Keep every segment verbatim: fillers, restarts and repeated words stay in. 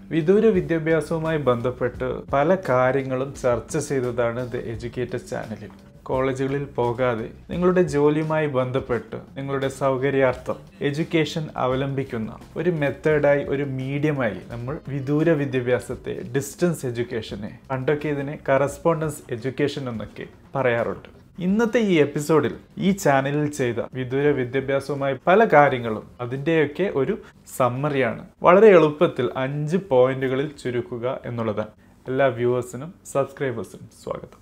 വിദൂര വിദ്യാഭ്യാസവുമായി ബന്ധപ്പെട്ട് പല കാര്യങ്ങളും ചർച്ച ചെയ്തതാണ് ദ എഡ്യൂക്കേറ്റഡ് ചാനലിൽ. കോളേജുകളിൽ പോകാതെ നിങ്ങളുടെ ജോലിയുമായി ബന്ധപ്പെട്ട് നിങ്ങളുടെ സൗകര്യാർത്ഥം എഡ്യൂക്കേഷൻ അവലംബിക്കുന്ന ഒരു മെത്തേഡായി, ഒരു മീഡിയമായി നമ്മൾ വിദൂര വിദ്യാഭ്യാസത്തെ, ഡിസ്റ്റൻസ് എഡ്യൂക്കേഷനെ, പണ്ടൊക്കെ ഇതിനെ കറസ്പോണ്ടൻസ് എഡ്യൂക്കേഷൻ എന്നൊക്കെ പറയാറുണ്ട്. ഇന്നത്തെ ഈ എപ്പിസോഡിൽ ഈ ചാനലിൽ ചെയ്ത വിദൂര വിദ്യാഭ്യാസവുമായി പല കാര്യങ്ങളും അതിൻ്റെയൊക്കെ ഒരു സമ്മറിയാണ്. വളരെ എളുപ്പത്തിൽ അഞ്ച് പോയിന്റുകളിൽ ചുരുക്കുക എന്നുള്ളതാണ്. എല്ലാ വ്യൂവേഴ്സിനും സബ്സ്ക്രൈബേഴ്സിനും സ്വാഗതം.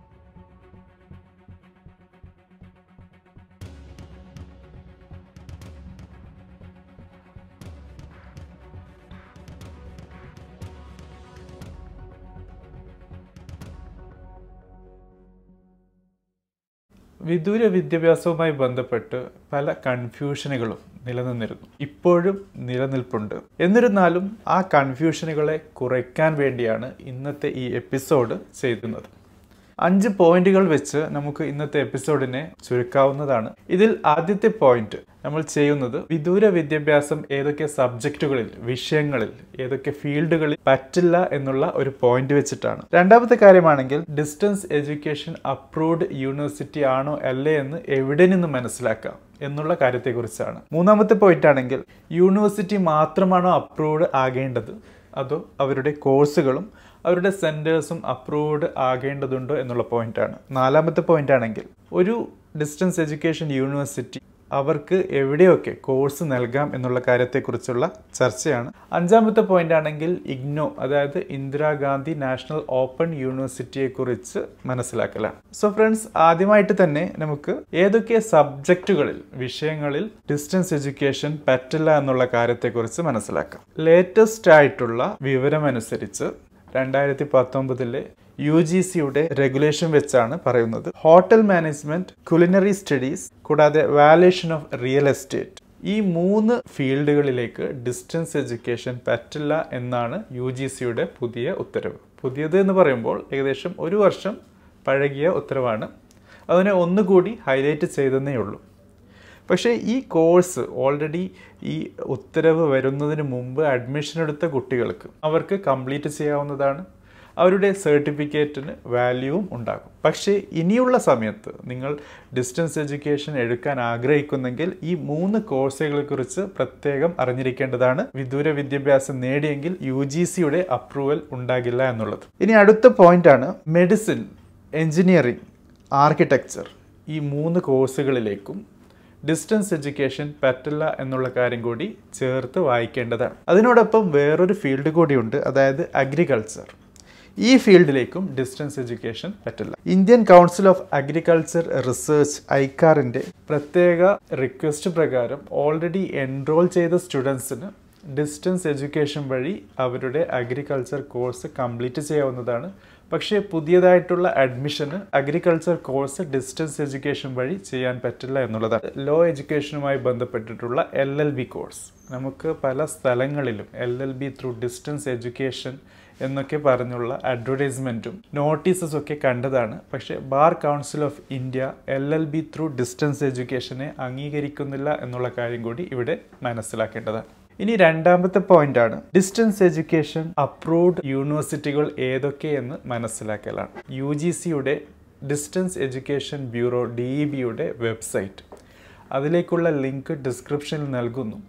വിദൂര വിദ്യാഭ്യാസവുമായി ബന്ധപ്പെട്ട് പല കൺഫ്യൂഷനുകളും നിലനിന്നിരുന്നു, ഇപ്പോഴും നിലനിൽപ്പുണ്ട്. എന്നിരുന്നാലും ആ കൺഫ്യൂഷനുകളെ കുറയ്ക്കാൻ വേണ്ടിയാണ് ഇന്നത്തെ ഈ എപ്പിസോഡ് ചെയ്യുന്നത്. അഞ്ച് പോയിന്റുകൾ വെച്ച് നമുക്ക് ഇന്നത്തെ എപ്പിസോഡിനെ ചുരുക്കാവുന്നതാണ്. ഇതിൽ ആദ്യത്തെ പോയിന്റ് നമ്മൾ ചെയ്യുന്നത് വിദൂര വിദ്യാഭ്യാസം ഏതൊക്കെ സബ്ജക്റ്റുകളിൽ, വിഷയങ്ങളിൽ, ഏതൊക്കെ ഫീൽഡുകളിൽ പറ്റില്ല എന്നുള്ള ഒരു പോയിന്റ് വെച്ചിട്ടാണ്. രണ്ടാമത്തെ കാര്യമാണെങ്കിൽ ഡിസ്റ്റൻസ് എഡ്യൂക്കേഷൻ അപ്രൂവ്ഡ് യൂണിവേഴ്സിറ്റി ആണോ അല്ലേ എന്ന് എവിടെ നിന്ന് മനസ്സിലാക്കാം എന്നുള്ള കാര്യത്തെക്കുറിച്ചാണ്. മൂന്നാമത്തെ പോയിന്റ് ആണെങ്കിൽ യൂണിവേഴ്സിറ്റി മാത്രമാണോ അപ്രൂവ്ഡ് ആകേണ്ടത്, അതോ അവരുടെ കോഴ്സുകളും അവരുടെ സെൻറ്റേഴ്സും അപ്രൂവ്ഡ് ആകേണ്ടതുണ്ടോ എന്നുള്ള പോയിന്റാണ്. നാലാമത്തെ പോയിന്റ് ആണെങ്കിൽ ഒരു ഡിസ്റ്റൻസ് എഡ്യൂക്കേഷൻ യൂണിവേഴ്സിറ്റി അവർക്ക് എവിടെയൊക്കെ കോഴ്സ് നൽകാം എന്നുള്ള കാര്യത്തെക്കുറിച്ചുള്ള ചർച്ചയാണ്. അഞ്ചാമത്തെ പോയിന്റ് ആണെങ്കിൽ ഇഗ്നോ, അതായത് ഇന്ദിരാഗാന്ധി നാഷണൽ ഓപ്പൺ യൂണിവേഴ്സിറ്റിയെക്കുറിച്ച് മനസ്സിലാക്കലാണ്. സോ ഫ്രണ്ട്സ്, ആദ്യമായിട്ട് തന്നെ നമുക്ക് ഏതൊക്കെ സബ്ജക്റ്റുകളിൽ, വിഷയങ്ങളിൽ ഡിസ്റ്റൻസ് എഡ്യൂക്കേഷൻ പറ്റില്ല എന്നുള്ള കാര്യത്തെക്കുറിച്ച് മനസ്സിലാക്കാം. ലേറ്റസ്റ്റ് ആയിട്ടുള്ള വിവരമനുസരിച്ച് രണ്ടായിരത്തി പത്തൊമ്പതിലെ യു ജി സിയുടെ റെഗുലേഷൻ വെച്ചാണ് പറയുന്നത്. ഹോട്ടൽ മാനേജ്മെന്റ്, കുലിനറി സ്റ്റഡീസ്, കൂടാതെ വാല്യുവേഷൻ ഓഫ് റിയൽ എസ്റ്റേറ്റ്, ഈ മൂന്ന് ഫീൽഡുകളിലേക്ക് ഡിസ്റ്റൻസ് എഡ്യൂക്കേഷൻ പറ്റില്ല എന്നാണ് യു ജി സിയുടെ പുതിയ ഉത്തരവ്. പുതിയത് എന്ന് പറയുമ്പോൾ ഏകദേശം ഒരു വർഷം പഴകിയ ഉത്തരവാണ്. അതിനെ ഒന്നുകൂടി ഹൈലൈറ്റ് ചെയ്തെന്നേ ഉള്ളൂ. പക്ഷേ ഈ കോഴ്സ് ഓൾറെഡി ഈ ഉത്തരവ് വരുന്നതിന് മുമ്പ് അഡ്മിഷൻ എടുത്ത കുട്ടികൾക്ക് അവർക്ക് കംപ്ലീറ്റ് ചെയ്യാവുന്നതാണ്. അവരുടെ സർട്ടിഫിക്കറ്റിന് വാല്യൂവും ഉണ്ടാകും. പക്ഷേ ഇനിയുള്ള സമയത്ത് നിങ്ങൾ ഡിസ്റ്റൻസ് എഡ്യൂക്കേഷൻ എടുക്കാൻ ആഗ്രഹിക്കുന്നെങ്കിൽ ഈ മൂന്ന് കോഴ്സുകളെക്കുറിച്ച് പ്രത്യേകം അറിഞ്ഞിരിക്കേണ്ടതാണ്. വിദൂര വിദ്യാഭ്യാസം നേടിയെങ്കിൽ യു ജി സിയുടെ അപ്രൂവൽ ഉണ്ടാകില്ല എന്നുള്ളത്. ഇനി അടുത്ത പോയിന്റാണ് മെഡിസിൻ, എഞ്ചിനീയറിംഗ്, ആർക്കിടെക്ചർ, ഈ മൂന്ന് കോഴ്സുകളിലേക്കും ഡിസ്റ്റൻസ് എഡ്യൂക്കേഷൻ പറ്റില്ല എന്നുള്ള കാര്യം കൂടി ചേർത്ത് വായിക്കേണ്ടതാണ്. അതിനോടൊപ്പം വേറൊരു ഫീൽഡ് കൂടിയുണ്ട്, അതായത് അഗ്രികൾച്ചർ. ഈ ഫീൽഡിലേക്കും ഡിസ്റ്റൻസ് എഡ്യൂക്കേഷൻ പറ്റില്ല. Indian council of agriculture research ഐക്കാറിൻ്റെ പ്രത്യേക റിക്വസ്റ്റ് പ്രകാരം ഓൾറെഡി എൻറോൾ ചെയ്ത സ്റ്റുഡൻസിന് ഡിസ്റ്റൻസ് എഡ്യൂക്കേഷൻ വഴി അവരുടെ അഗ്രികൾച്ചർ കോഴ്സ് കംപ്ലീറ്റ് ചെയ്യാവുന്നതാണ്. പക്ഷേ പുതിയതായിട്ടുള്ള അഡ്മിഷന് അഗ്രികൾച്ചർ കോഴ്സ് ഡിസ്റ്റൻസ് എഡ്യൂക്കേഷൻ വഴി ചെയ്യാൻ പറ്റില്ല എന്നുള്ളതാണ്. ലോ എഡ്യൂക്കേഷനുമായി ബന്ധപ്പെട്ടിട്ടുള്ള എൽ എൽ ബി കോഴ്സ് നമുക്ക് പല സ്ഥലങ്ങളിലും L L B through distance education എന്നൊക്കെ പറഞ്ഞുള്ള അഡ്വർടൈസ്മെൻറ്റും നോട്ടീസസും ഒക്കെ കണ്ടതാണ്. പക്ഷേ bar council of India L L B through distance എഡ്യൂക്കേഷനെ അംഗീകരിക്കുന്നില്ല എന്നുള്ള കാര്യം കൂടി ഇവിടെ മനസ്സിലാക്കേണ്ടതാണ്. ഇനി രണ്ടാമത്തെ പോയിന്റ് ആണ് ഡിസ്റ്റൻസ് എഡ്യൂക്കേഷൻ അപ്രൂവ്ഡ് യൂണിവേഴ്സിറ്റികൾ ഏതൊക്കെയെന്ന് മനസ്സിലാക്കലാണ്. യു ജി സിയുടെ distance education bureau D E ബിയുടെ വെബ്സൈറ്റ്, അതിലേക്കുള്ള ലിങ്ക് ഡിസ്ക്രിപ്ഷനിൽ നൽകുന്നു.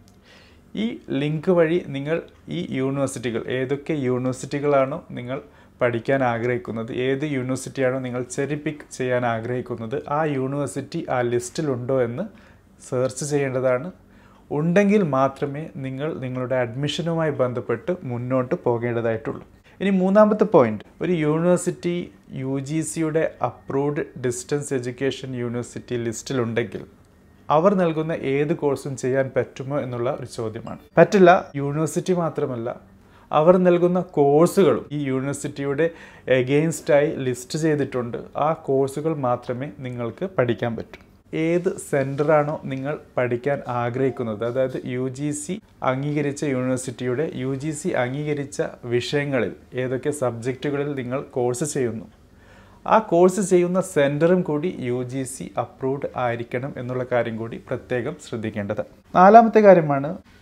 ഈ ലിങ്ക് വഴി നിങ്ങൾ ഈ യൂണിവേഴ്സിറ്റികൾ, ഏതൊക്കെ യൂണിവേഴ്സിറ്റികളാണോ നിങ്ങൾ പഠിക്കാൻ ആഗ്രഹിക്കുന്നത്, ഏത് യൂണിവേഴ്സിറ്റിയാണോ നിങ്ങൾ ചെറി പിക്ക് ചെയ്യാൻ ആഗ്രഹിക്കുന്നത്, ആ യൂണിവേഴ്സിറ്റി ആ ലിസ്റ്റിലുണ്ടോ എന്ന് സെർച്ച് ചെയ്യേണ്ടതാണ്. ഉണ്ടെങ്കിൽ മാത്രമേ നിങ്ങൾ നിങ്ങളുടെ അഡ്മിഷനുമായി ബന്ധപ്പെട്ട് മുന്നോട്ട് പോകേണ്ടതായിട്ടുള്ളൂ. ഇനി മൂന്നാമത്തെ പോയിന്റ്, ഒരു യൂണിവേഴ്സിറ്റി യു ജി സിയുടെ അപ്രൂവ്ഡ് ഡിസ്റ്റൻസ് എഡ്യൂക്കേഷൻ യൂണിവേഴ്സിറ്റി ലിസ്റ്റിലുണ്ടെങ്കിൽ അവർ നൽകുന്ന ഏത് കോഴ്സും ചെയ്യാൻ പറ്റുമോ എന്നുള്ള ഒരു ചോദ്യമാണ്. പറ്റില്ല. യൂണിവേഴ്സിറ്റി മാത്രമല്ല, അവർ നൽകുന്ന കോഴ്സുകളും ഈ യൂണിവേഴ്സിറ്റിയുടെ എഗെയിൻസ്റ്റായി ലിസ്റ്റ് ചെയ്തിട്ടുണ്ട്. ആ കോഴ്സുകൾ മാത്രമേ നിങ്ങൾക്ക് പഠിക്കാൻ പറ്റൂ. ഏത് സെൻറ്ററാണോ നിങ്ങൾ പഠിക്കാൻ ആഗ്രഹിക്കുന്നത്, അതായത് യു ജി സി അംഗീകരിച്ച യൂണിവേഴ്സിറ്റിയുടെ യു ജി സി അംഗീകരിച്ച വിഷയങ്ങളിൽ ഏതൊക്കെ സബ്ജക്റ്റുകളിൽ നിങ്ങൾ കോഴ്സ് ചെയ്യുന്നു, ആ കോഴ്സ് ചെയ്യുന്ന സെൻറ്ററും കൂടി യു ജി സി അപ്രൂവ്ഡ് ആയിരിക്കണം എന്നുള്ള കാര്യം കൂടി പ്രത്യേകം ശ്രദ്ധിക്കേണ്ടത്. നാലാമത്തെ കാര്യമാണ്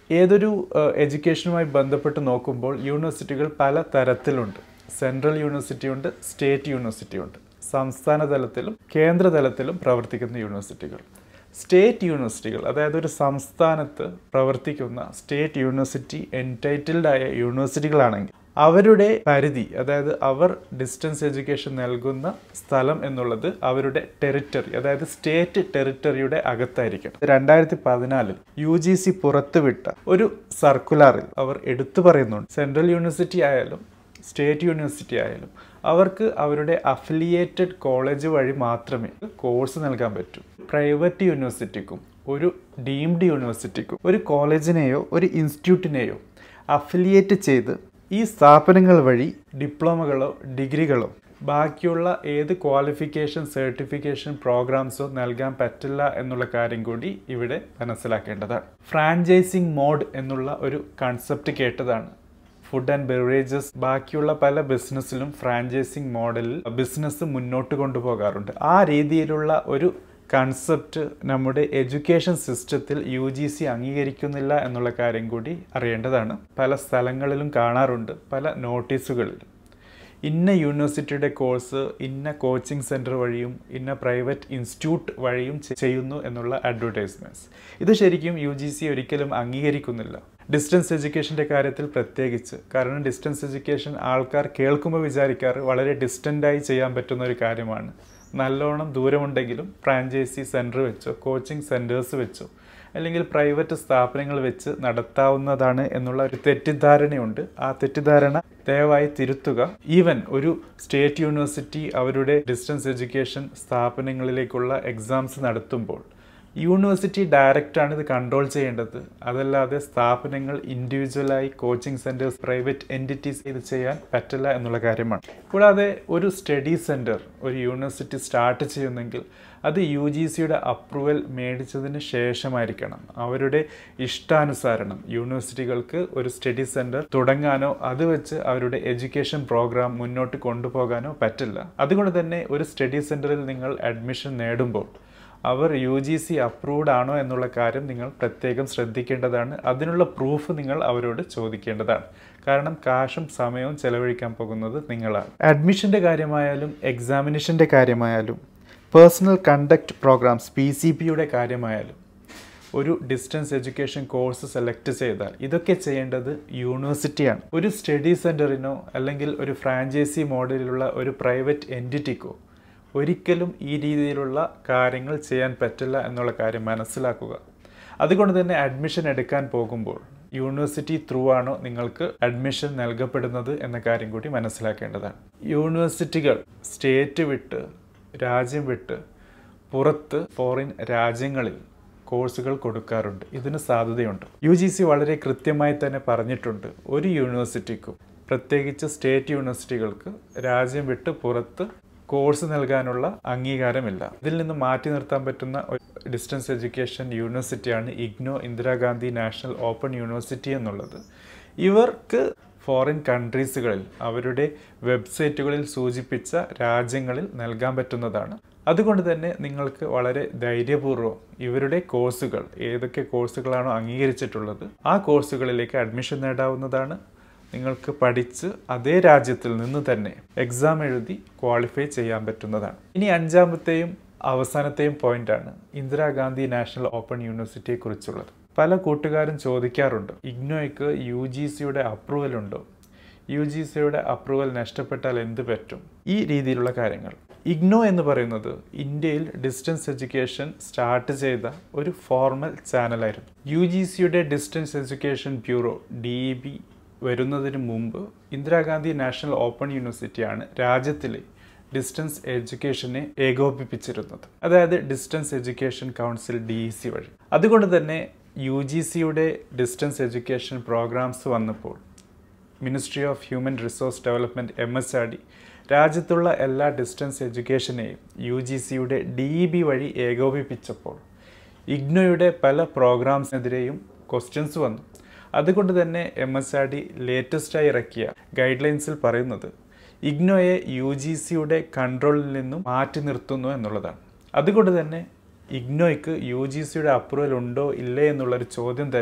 ഏതൊരു എഡ്യൂക്കേഷനുമായി ബന്ധപ്പെട്ട് നോക്കുമ്പോൾ യൂണിവേഴ്സിറ്റികൾ പല തരത്തിലുണ്ട്. സെൻട്രൽ യൂണിവേഴ്സിറ്റി ഉണ്ട്, സ്റ്റേറ്റ് യൂണിവേഴ്സിറ്റി ഉണ്ട്, സംസ്ഥാന തലത്തിലും കേന്ദ്ര തലത്തിലും പ്രവർത്തിക്കുന്ന യൂണിവേഴ്സിറ്റികൾ. സ്റ്റേറ്റ് യൂണിവേഴ്സിറ്റികൾ, അതായത് ഒരു സംസ്ഥാനത്ത് പ്രവർത്തിക്കുന്ന സ്റ്റേറ്റ് യൂണിവേഴ്സിറ്റി എൻടൈറ്റിൽഡ് ആയ യൂണിവേഴ്സിറ്റികളാണെങ്കിൽ അവരുടെ പരിധി, അതായത് അവർ ഡിസ്റ്റൻസ് എഡ്യൂക്കേഷൻ നൽകുന്ന സ്ഥലം എന്നുള്ളത് അവരുടെ ടെറിറ്ററി, അതായത് സ്റ്റേറ്റ് ടെറിറ്ററിയുടെ അകത്തായിരിക്കണം. രണ്ടായിരത്തി പതിനാലിൽ യു ജി സി പുറത്തുവിട്ട ഒരു സർക്കുലറിൽ അവർ എടുത്തു പറയുന്നുണ്ട്, സെൻട്രൽ യൂണിവേഴ്സിറ്റി ആയാലും സ്റ്റേറ്റ് യൂണിവേഴ്സിറ്റി ആയാലും അവർക്ക് അവരുടെ അഫിലിയേറ്റഡ് കോളേജ് വഴി മാത്രമേ കോഴ്സ് നൽകാൻ പറ്റൂ. പ്രൈവറ്റ് യൂണിവേഴ്സിറ്റിക്കും ഒരു ഡീംഡ് യൂണിവേഴ്സിറ്റിക്കും ഒരു കോളേജിനെയോ ഒരു ഇൻസ്റ്റിറ്റ്യൂട്ടിനെയോ അഫിലിയേറ്റ് ചെയ്ത് ഈ സ്ഥാപനങ്ങൾ വഴി ഡിപ്ലോമകളോ ഡിഗ്രികളോ ബാക്കിയുള്ള ഏത് ക്വാളിഫിക്കേഷൻ സർട്ടിഫിക്കേഷൻ പ്രോഗ്രാംസോ നൽകാൻ പറ്റില്ല എന്നുള്ള കാര്യം കൂടി ഇവിടെ മനസ്സിലാക്കേണ്ടതാണ്. ഫ്രാഞ്ചൈസിങ് മോഡ് എന്നുള്ള ഒരു കൺസെപ്റ്റ് കേട്ടതാണ്. ഫുഡ് ആൻഡ് ബെവറേജസ് ബാക്കിയുള്ള പല ബിസിനസ്സിലും ഫ്രാഞ്ചൈസിങ് മോഡലിൽ ബിസിനസ് മുന്നോട്ട് കൊണ്ടുപോകാറുണ്ട്. ആ രീതിയിലുള്ള ഒരു കൺസെപ്റ്റ് നമ്മുടെ എഡ്യൂക്കേഷൻ സിസ്റ്റത്തിൽ യു ജി സി അംഗീകരിക്കുന്നില്ല എന്നുള്ള കാര്യം കൂടി അറിയേണ്ടതാണ്. പല സ്ഥലങ്ങളിലും കാണാറുണ്ട്, പല നോട്ടീസുകളിലും ഇന്ന യൂണിവേഴ്സിറ്റിയുടെ കോഴ്സ് ഇന്ന കോച്ചിങ് സെൻറ്റർ വഴിയും ഇന്ന പ്രൈവറ്റ് ഇൻസ്റ്റിറ്റ്യൂട്ട് വഴിയും ചെയ്യുന്നു എന്നുള്ള അഡ്വർടൈസ്മെൻറ്റ്സ്. ഇത് ശരിക്കും യു ജി സി ഒരിക്കലും അംഗീകരിക്കുന്നില്ല, ഡിസ്റ്റൻസ് എഡ്യൂക്കേഷൻ്റെ കാര്യത്തിൽ പ്രത്യേകിച്ച്. കാരണം ഡിസ്റ്റൻസ് എഡ്യൂക്കേഷൻ ആൾക്കാർ കേൾക്കുമ്പോൾ വിചാരിക്കാറ് വളരെ ഡിസ്റ്റൻ്റായി ചെയ്യാൻ പറ്റുന്ന ഒരു കാര്യമാണ്. നല്ലോണം ദൂരമുണ്ടെങ്കിലും ഫ്രാഞ്ചൈസി സെൻറ്റർ വെച്ചോ കോച്ചിങ് സെൻറ്റേഴ്സ് വെച്ചോ അല്ലെങ്കിൽ പ്രൈവറ്റ് സ്ഥാപനങ്ങൾ വെച്ച് നടത്താവുന്നതാണ് എന്നുള്ള ഒരു തെറ്റിദ്ധാരണയുണ്ട്. ആ തെറ്റിദ്ധാരണ ദയവായി തിരുത്തുക. ഈവൻ ഒരു സ്റ്റേറ്റ് യൂണിവേഴ്സിറ്റി അവരുടെ ഡിസ്റ്റൻസ് എഡ്യൂക്കേഷൻ സ്ഥാപനങ്ങളിലേക്കുള്ള എക്സാംസ് നടത്തുമ്പോൾ യൂണിവേഴ്സിറ്റി ഡയറക്റ്റാണ് ഇത് കൺട്രോൾ ചെയ്യേണ്ടത്. അതല്ലാതെ സ്ഥാപനങ്ങൾ ഇൻഡിവിജ്വലായി കോച്ചിങ് സെൻറ്റേഴ്സ് പ്രൈവറ്റ് എൻറ്റിറ്റീസ് ഇത് ചെയ്യാൻ പറ്റില്ല എന്നുള്ള കാര്യമാണ്. കൂടാതെ ഒരു സ്റ്റഡി സെൻറ്റർ ഒരു യൂണിവേഴ്സിറ്റി സ്റ്റാർട്ട് ചെയ്യുന്നെങ്കിൽ അത് യു ജി സിയുടെ അപ്രൂവൽ മേടിച്ചതിന് ശേഷമായിരിക്കണം. അവരുടെ ഇഷ്ടാനുസാരണം യൂണിവേഴ്സിറ്റികൾക്ക് ഒരു സ്റ്റഡി സെൻറ്റർ തുടങ്ങാനോ അത് വെച്ച് അവരുടെ എഡ്യൂക്കേഷൻ പ്രോഗ്രാം മുന്നോട്ട് കൊണ്ടുപോകാനോ പറ്റില്ല. അതുകൊണ്ട് തന്നെ ഒരു സ്റ്റഡി സെൻറ്ററിൽ നിങ്ങൾ അഡ്മിഷൻ നേടുമ്പോൾ അവർ യു ജി സി അപ്രൂവ്ഡ് ആണോ എന്നുള്ള കാര്യം നിങ്ങൾ പ്രത്യേകം ശ്രദ്ധിക്കേണ്ടതാണ്. അതിനുള്ള പ്രൂഫ് നിങ്ങൾ അവരോട് ചോദിക്കേണ്ടതാണ്. കാരണം കാശും സമയവും ചെലവഴിക്കാൻ പോകുന്നത് നിങ്ങളാണ്. അഡ്മിഷൻ്റെ കാര്യമായാലും എക്സാമിനേഷൻ്റെ കാര്യമായാലും personal contact programmes P C പിയുടെ കാര്യമായാലും ഒരു ഡിസ്റ്റൻസ് എഡ്യൂക്കേഷൻ കോഴ്സ് സെലക്ട് ചെയ്താൽ ഇതൊക്കെ ചെയ്യേണ്ടത് യൂണിവേഴ്സിറ്റിയാണ്. ഒരു സ്റ്റഡി സെൻറ്ററിനോ അല്ലെങ്കിൽ ഒരു ഫ്രാഞ്ചൈസി മോഡലിലുള്ള ഒരു പ്രൈവറ്റ് എൻറ്റിറ്റിക്കോ ഒരിക്കലും ഈ രീതിയിലുള്ള കാര്യങ്ങൾ ചെയ്യാൻ പറ്റില്ല എന്നുള്ള കാര്യം മനസ്സിലാക്കുക. അതുകൊണ്ട് തന്നെ അഡ്മിഷൻ എടുക്കാൻ പോകുമ്പോൾ യൂണിവേഴ്സിറ്റി ത്രൂ ആണോ നിങ്ങൾക്ക് അഡ്മിഷൻ നൽകപ്പെടുന്നത് എന്ന കാര്യം കൂടി മനസ്സിലാക്കേണ്ടതാണ്. യൂണിവേഴ്സിറ്റികൾ സ്റ്റേറ്റ് വിട്ട് രാജ്യം വിട്ട് പുറത്ത് ഫോറിൻ രാജ്യങ്ങളിൽ കോഴ്സുകൾ കൊടുക്കാറുണ്ട്. ഇതിന് സാധ്യതയുണ്ട്. യു ജി സി വളരെ കൃത്യമായി തന്നെ പറഞ്ഞിട്ടുണ്ട്, ഒരു യൂണിവേഴ്സിറ്റിക്കും പ്രത്യേകിച്ച് സ്റ്റേറ്റ് യൂണിവേഴ്സിറ്റികൾക്ക് രാജ്യം വിട്ട് പുറത്ത് കോഴ്സ് നൽകാനുള്ള അംഗീകാരമില്ല. ഇതിൽ നിന്ന് മാറ്റി നിർത്താൻ പറ്റുന്ന ഒരു ഡിസ്റ്റൻസ് എഡ്യൂക്കേഷൻ യൂണിവേഴ്സിറ്റിയാണ് IGNOU Indira Gandhi national open university എന്നുള്ളത്. ഇവർക്ക് ഫോറിൻ കൺട്രീസുകളിൽ അവരുടെ വെബ്സൈറ്റുകളിൽ സൂചിപ്പിച്ച രാജ്യങ്ങളിൽ നൽകാൻ പറ്റുന്നതാണ്. അതുകൊണ്ട് തന്നെ നിങ്ങൾക്ക് വളരെ ധൈര്യപൂർവ്വം ഇവരുടെ കോഴ്സുകൾ ഏതൊക്കെ കോഴ്സുകളാണോ അംഗീകരിച്ചിട്ടുള്ളത് ആ കോഴ്സുകളിലേക്ക് അഡ്മിഷൻ നേടാവുന്നതാണ്. നിങ്ങൾക്ക് പഠിച്ച് അതേ രാജ്യത്തിൽ നിന്ന് തന്നെ എക്സാം എഴുതി ക്വാളിഫൈ ചെയ്യാൻ പറ്റുന്നതാണ്. ഇനി അഞ്ചാമത്തെയും അവസാനത്തെയും പോയിന്റാണ് ഇന്ദിരാഗാന്ധി നാഷണൽ ഓപ്പൺ യൂണിവേഴ്സിറ്റിയെ കുറിച്ചുള്ളത്. പല കൂട്ടുകാരും ചോദിക്കാറുണ്ട്, ഇഗ്നോയ്ക്ക് യു ജി സിയുടെ അപ്രൂവൽ ഉണ്ടോ? യു ജി സിയുടെ അപ്രൂവൽ നഷ്ടപ്പെട്ടാൽ എന്ത് പറ്റും? ഈ രീതിയിലുള്ള കാര്യങ്ങൾ. ഇഗ്നോ എന്ന് പറയുന്നത് ഇന്ത്യയിൽ ഡിസ്റ്റൻസ് എഡ്യൂക്കേഷൻ സ്റ്റാർട്ട് ചെയ്ത ഒരു ഫോർമൽ ചാനലായിരുന്നു. യു ജി സിയുടെ distance education bureau D E B വരുന്നതിന് മുമ്പ് ഇന്ദിരാഗാന്ധി നാഷണൽ ഓപ്പൺ യൂണിവേഴ്സിറ്റിയാണ് രാജ്യത്തിലെ ഡിസ്റ്റൻസ് എഡ്യൂക്കേഷനെ ഏകോപിപ്പിച്ചിരുന്നത്. അതായത് distance education council D E C വഴി. അതുകൊണ്ട് തന്നെ യു ജി സിയുടെ ഡിസ്റ്റൻസ് എഡ്യൂക്കേഷൻ പ്രോഗ്രാംസ് വന്നപ്പോൾ ministry of human resource development M S R D രാജ്യത്തുള്ള എല്ലാ ഡിസ്റ്റൻസ് എഡ്യൂക്കേഷനെയും യു ജി സിയുടെ ഡി ഇ ബി വഴി ഏകോപിപ്പിച്ചപ്പോൾ ഇഗ്നോയുടെ പല പ്രോഗ്രാംസിനെതിരെയും ക്വസ്റ്റ്യൻസ് വന്നു. അതുകൊണ്ട് തന്നെ എം എസ് ആർ ഡി ലേറ്റസ്റ്റായി ഇറക്കിയ ഗൈഡ് ലൈൻസിൽ പറയുന്നത് ഇഗ്നോയെ യു ജി സിയുടെ കൺട്രോളിൽ നിന്നും മാറ്റി നിർത്തുന്നു എന്നുള്ളതാണ്. അതുകൊണ്ട് തന്നെ ഇഗ്നോയ്ക്ക് യു ജി സിയുടെ അപ്രൂവൽ ഉണ്ടോ ഇല്ലേ എന്നുള്ളൊരു ചോദ്യം തന്നെ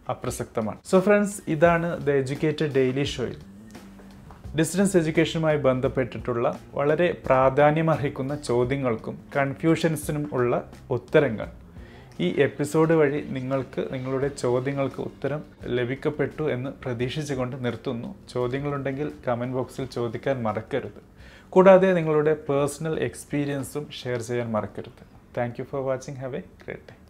അപ്രസക്തമാണ്. സോ ഫ്രണ്ട്സ്, ഇതാണ് ദ എഡ്യൂക്കേറ്റഡ് ഡെയിലി ഷോയിൽ ഡിസ്റ്റൻസ് എഡ്യൂക്കേഷനുമായി ബന്ധപ്പെട്ടിട്ടുള്ള വളരെ പ്രാധാന്യമർഹിക്കുന്ന ചോദ്യങ്ങൾക്കും കൺഫ്യൂഷൻസിനും ഉള്ള ഉത്തരങ്ങൾ. ഈ എപ്പിസോഡ് വഴി നിങ്ങൾക്ക് നിങ്ങളുടെ ചോദ്യങ്ങൾക്ക് ഉത്തരം ലഭിക്കപ്പെട്ടു എന്ന് പ്രതീക്ഷിച്ചുകൊണ്ട് നിർത്തുന്നു. ചോദ്യങ്ങളുണ്ടെങ്കിൽ കമൻറ്റ് ബോക്സിൽ ചോദിക്കാൻ മറക്കരുത്. കൂടാതെ നിങ്ങളുടെ പേഴ്സണൽ എക്സ്പീരിയൻസും ഷെയർ ചെയ്യാൻ മറക്കരുത്. Thank you for watching. Have a great day.